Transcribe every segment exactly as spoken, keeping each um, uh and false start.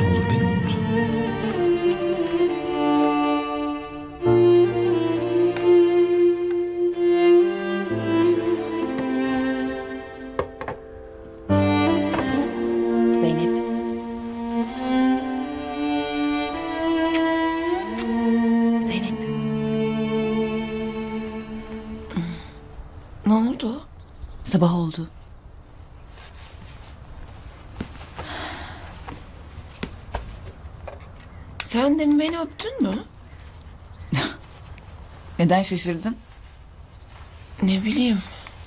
Ne olur beni unut. Zeynep. Zeynep. Ne oldu? Sabah oldu. Sen de mi beni öptün mü? Neden şaşırdın? Ne bileyim.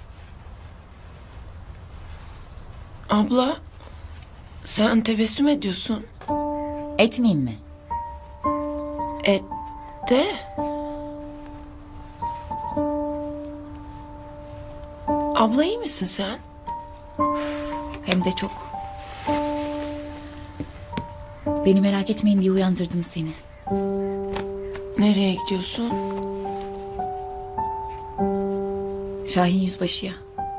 Abla, sen tebessüm ediyorsun. Etmeyeyim mi? Et de. Abla iyi misin sen? Hem de çok. Beni merak etmeyin diye uyandırdım seni. Nereye gidiyorsun? Şahin Yüzbaşı'ya.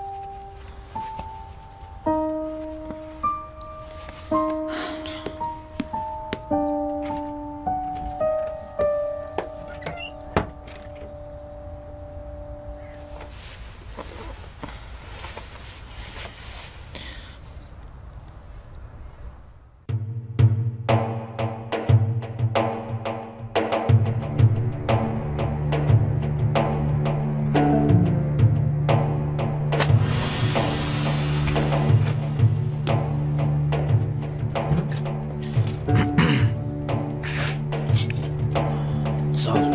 Sağ ol.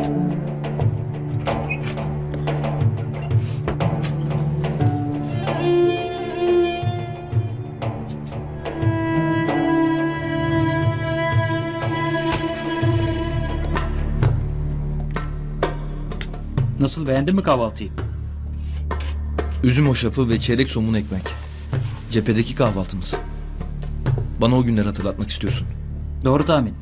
Nasıl, beğendin mi kahvaltıyı? Üzüm hoşafı ve çeyrek somun ekmek. Cephedeki kahvaltımız. Bana o günleri hatırlatmak istiyorsun. Doğru tahmin.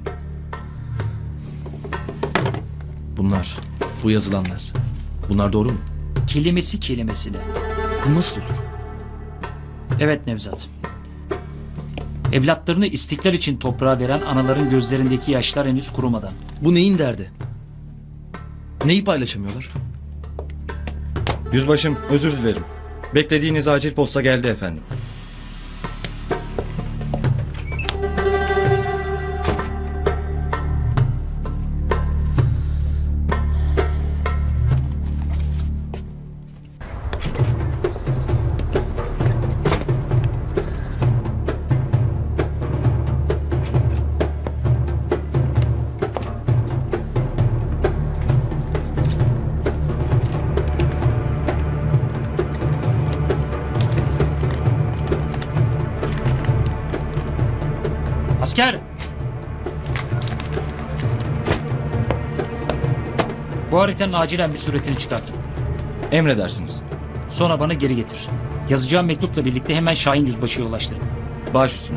Bunlar, bu yazılanlar. Bunlar doğru mu? Kelimesi kelimesine. Bu nasıl olur? Evet Nevzat. Evlatlarını istiklal için toprağa veren anaların gözlerindeki yaşlar henüz kurumadan. Bu neyin derdi? Neyi paylaşamıyorlar? Yüzbaşım, özür dilerim. Beklediğiniz acil posta geldi efendim. Asker! Bu haritanın acilen bir suretini çıkartın. Emredersiniz. Sonra bana geri getir. Yazacağım mektupla birlikte hemen Şahin Yüzbaşı'ya ulaştırın. Baş üstüne.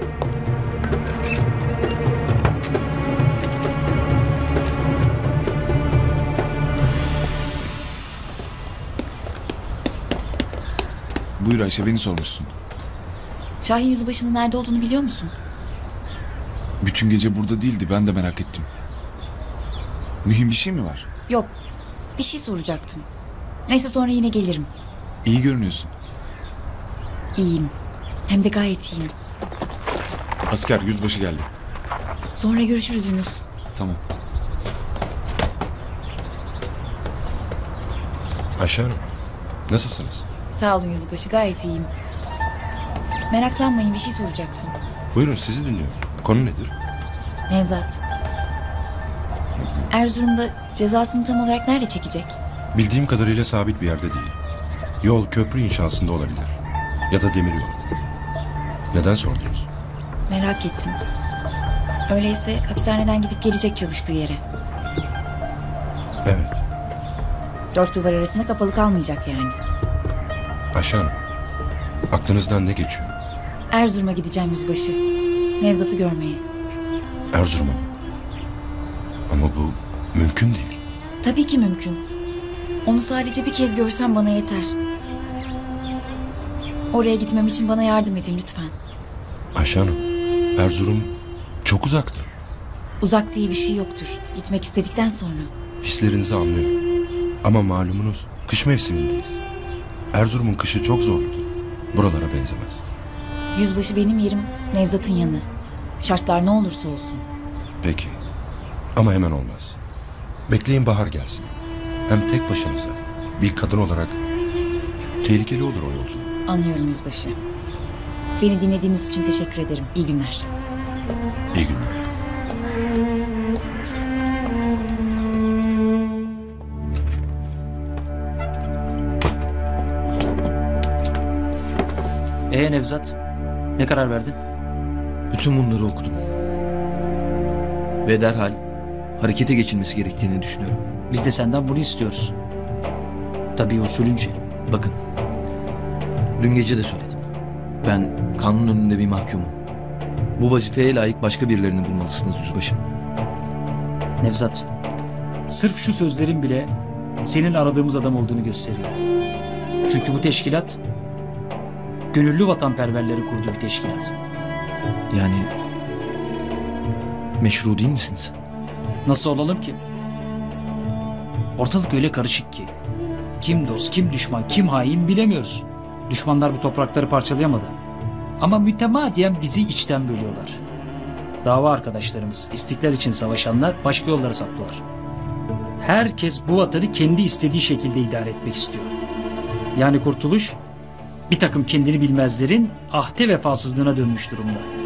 Buyur Ayşe, beni sormuşsun. Şahin Yüzbaşı'nın nerede olduğunu biliyor musun? Bütün gece burada değildi, ben de merak ettim. Mühim bir şey mi var? Yok. Bir şey soracaktım. Neyse, sonra yine gelirim. İyi görünüyorsun. İyiyim. Hem de gayet iyiyim. Asker, yüzbaşı geldi. Sonra görüşürüz Yunus. Tamam. Ayşe Hanım, nasılsınız? Sağ olun Yüzbaşı, gayet iyiyim. Meraklanmayın, bir şey soracaktım. Buyurun, sizi dinliyorum. Konu nedir? Nevzat. Erzurum'da cezasını tam olarak nerede çekecek? Bildiğim kadarıyla sabit bir yerde değil. Yol, köprü inşasında olabilir. Ya da demiryolu. Neden sordunuz? Merak ettim. Öyleyse hapishaneden gidip gelecek çalıştığı yere. Evet. Dört duvar arasında kapalı kalmayacak yani. Ayşe Hanım, aklınızdan ne geçiyor? Erzurum'a gideceğim Yüzbaşı. Nevzat'ı görmeye. Erzurum'a mı? Ama bu mümkün değil. Tabii ki mümkün. Onu sadece bir kez görsem bana yeter. Oraya gitmem için bana yardım edin lütfen. Ayşe Hanım, Erzurum Çok uzakta. Uzak diye bir şey yoktur. Gitmek istedikten sonra. Hislerinizi anlıyorum. Ama malumunuz kış mevsimindeyiz. Erzurum'un kışı çok zorludur. Buralara benzemez. Yüzbaşı benim yerim, Nevzat'ın yanı. Şartlar ne olursa olsun. Peki. Ama hemen olmaz. Bekleyin bahar gelsin. Hem tek başınıza bir kadın olarak tehlikeli olur o yolculuk. Anlıyorum yüzbaşı. Beni dinlediğiniz için teşekkür ederim. İyi günler. İyi günler. Ee Nevzat, ne karar verdin? Bütün bunları okudum. Ve derhal harekete geçilmesi gerektiğini düşünüyorum. Biz de senden bunu istiyoruz. Tabii usulünce. Bakın. Dün gece de söyledim. Ben kanun önünde bir mahkumum. Bu vazifeye layık başka birilerini bulmalısınız yüzbaşım. Nevzat, sırf şu sözlerin bile senin aradığımız adam olduğunu gösteriyor. Çünkü bu teşkilat gönüllü vatanperverleri kurduğu bir teşkilat. Yani meşru değil misiniz? Nasıl olalım ki? Ortalık öyle karışık ki. Kim dost, kim düşman, kim hain bilemiyoruz. Düşmanlar bu toprakları parçalayamadı. Ama mütemadiyen bizi içten bölüyorlar. Dava arkadaşlarımız, istiklal için savaşanlar başka yollara saptılar. Herkes bu vatanı kendi istediği şekilde idare etmek istiyor. Yani kurtuluş bir takım kendini bilmezlerin ahde vefasızlığına dönmüş durumda.